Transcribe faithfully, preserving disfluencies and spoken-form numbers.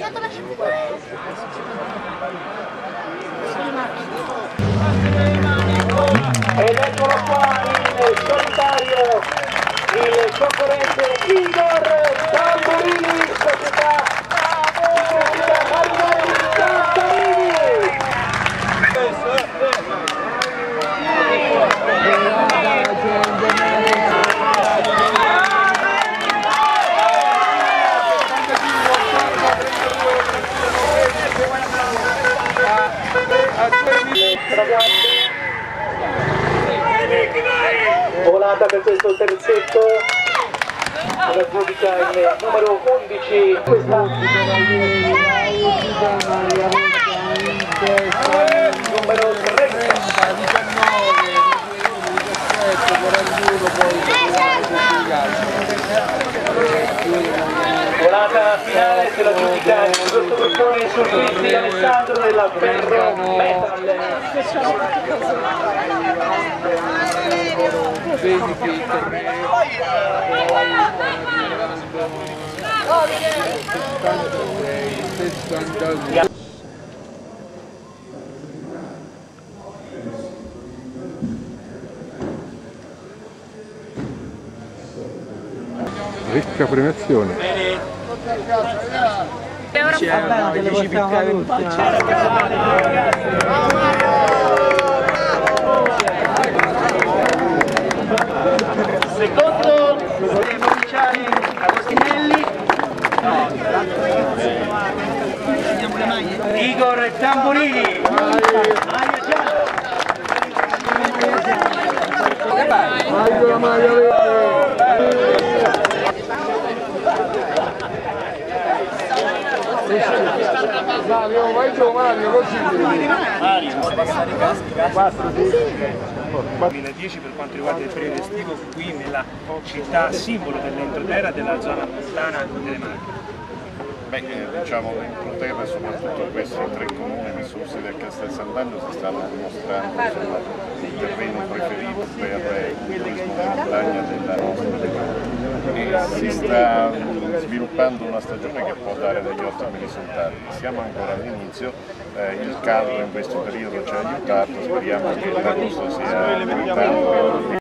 Ed eccolo qua il solitario, il concorrente Igor Tamburini, società Marinelli Cantarini. Volata per questo terzetto, la giudica il numero undici, questa numero trenta, diciannove, diciassette, quarantuno, volata finale se la giudica il sottogruppone sul quiz di Alessandro della Ferro Metal. Vedi che il torneo settantasei, sessantadue. Ricca premiazione. C'era dieci piccare in Secondo i provinciali Agostinelli, Igor Tamburini. Vai la maglia Mario, vai giù Mario, così Mario duemiladieci per quanto riguarda il periodo estivo qui nella città simbolo dell'entroterra della zona montana delle Marche. Beh, eh, diciamo l'entroterra e soprattutto questi tre comuni messi del Castel Sant'Angelo si stanno dimostrando insomma, il terreno preferito per il turismo di montagna della nostra regione e si sta sviluppando una stagione che può dare degli ottimi risultati. Siamo ancora all'inizio, eh, il caldo in questo periodo ci ha aiutato, speriamo che l'agosto sia aiutato.